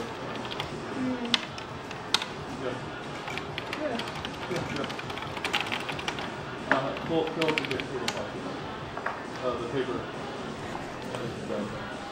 Yeah. Yeah. Yeah, sure. Phil can get through the paper.